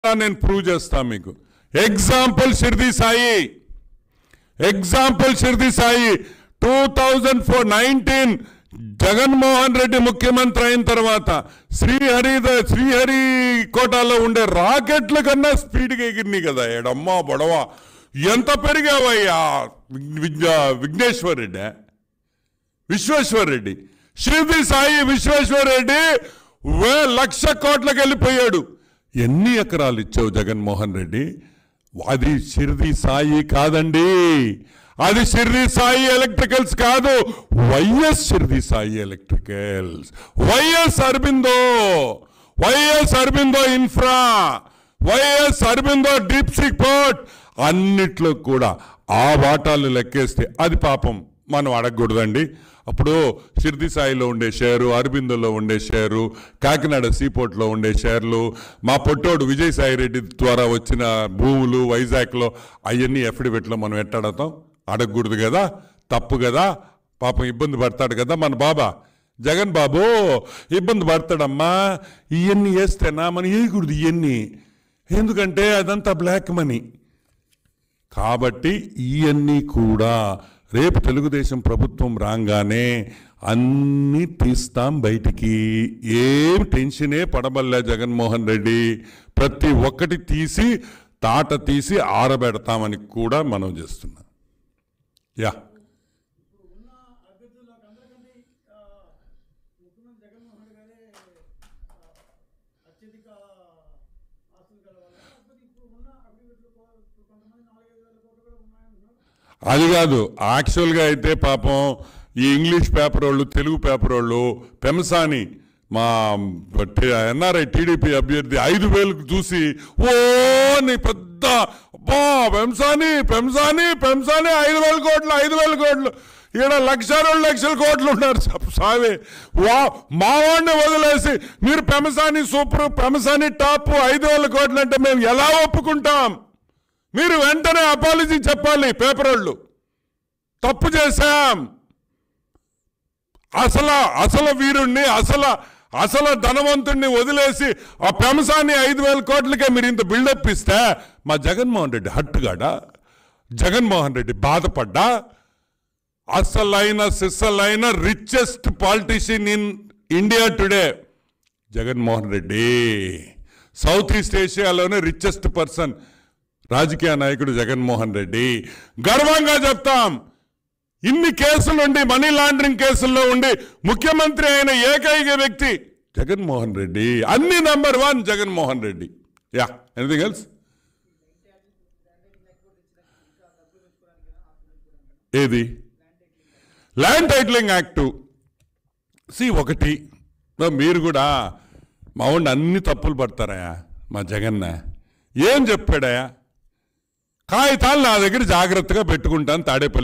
నేను ప్రూవ్ చేస్తా మీకు. ఎగ్జాంపుల్ షిర్ది సాయి. 2019 జగన్మోహన్ రెడ్డి ముఖ్యమంత్రి అయిన తర్వాత శ్రీహరికోటలో ఉండే రాకెట్ల కన్నా స్పీడ్గా ఎగిరినాయి కదా. ఎడమ్మా బొడవ ఎంత పెరిగావయ్యా విశ్వేశ్వర్ రెడ్డి. షిర్ది సాయి విశ్వేశ్వర్ రెడ్డి 1,00,000 కోట్లకు వెళ్ళిపోయాడు. ఎన్ని ఎకరాలు ఇచ్చావు జగన్మోహన్ రెడ్డి? అది షిర్ది సాయి కాదండి, అది షిర్ది సాయి ఎలక్ట్రికల్స్ కాదు, YS Shirdi Sai electricals, YS Aurobindo infra, YS Aurobindo deep sea port, అన్నిట్లో కూడా ఆ వాటాలు లెక్కేస్తే అది పాపం మనం అడగకూడదండి. అప్పుడు షిర్ది సాయిలో ఉండే షేరు, అరబిందోలో ఉండే షేరు, కాకినాడ సీపోర్ట్లో ఉండే షేర్లు, మా పొట్టోడు విజయసాయి రెడ్డి ద్వారా వచ్చిన భూములు వైజాగ్లో అవన్నీ ఎఫిడవిట్లో మనం ఎట్టాడతాం? అడగకూడదు కదా, తప్పు కదా. పాపం ఇబ్బంది పడతాడు కదా మన బాబా జగన్ బాబు, ఇబ్బంది పడతాడమ్మా. ఇవన్నీ వేస్తేనా మనం వేయకూడదు ఇవన్నీ, ఎందుకంటే అదంతా బ్లాక్ మనీ. కాబట్టి ఇవన్నీ కూడా రేపు తెలుగుదేశం ప్రభుత్వం రాగానే అన్నీ తీస్తాం బయటికి. ఏం టెన్షనే పడబల్లే జగన్మోహన్ రెడ్డి. ప్రతి ఒక్కటి తీసి తాట తీసి ఆరబెడతామని కూడా మనం చేస్తున్నాం. యా అది కాదు, యాక్చువల్గా అయితే పాపం ఈ ఇంగ్లీష్ పేపర్ వాళ్ళు, తెలుగు పేపర్ వాళ్ళు పెంసాని మా ఎన్ఆర్ఐ టీడీపీ అభ్యర్థి 5,000 చూసి ఓ నీ పెద్ద పెంసాని 5,000 కోట్లు ఈడ 1,00,000 కోట్లు ఉన్నారు సావే. మా వాడిని వదిలేసి మీరు పెంసాని సూపర్, పెంసాని టాప్, 5,000 కోట్లు అంటే మేము ఎలా ఒప్పుకుంటాం? మీరు వెంటనే అపాలజీ చెప్పాలి. పేపర్ వాళ్ళు తప్పు చేశాం, అసలు వీరుణ్ణి, అసలు ధనవంతుణ్ణి వదిలేసి ఆ పెంసాని 5,000 కోట్లకే మీరు ఇంత బిల్డప్ ఇస్తే మా జగన్మోహన్ రెడ్డి హట్టుగాడా? జగన్మోహన్ రెడ్డి బాధపడ్డా? అసలైన richest politician in India today Jaganmohan Reddy. South east ఏషియాలోనే రిచెస్ట్ పర్సన్, రాజకీయ నాయకుడు జగన్మోహన్ రెడ్డి. గర్వంగా చెప్తాం, ఇన్ని కేసులుండి, మనీ లాండరింగ్ కేసుల్లో ఉండి ముఖ్యమంత్రి అయిన ఏకైక వ్యక్తి జగన్మోహన్ రెడ్డి. అన్ని number 1 Jaganmohan Reddy. Yeah, anything else? ఏది? Land titling act. ఒకటి మీరు కూడా మా వాడిని అన్ని తప్పులు పడతారయా మా జగన్న. ఏం చెప్పాడయా? కాగితాలు నా దగ్గర జాగ్రత్తగా పెట్టుకుంటాను తాడేపల్లి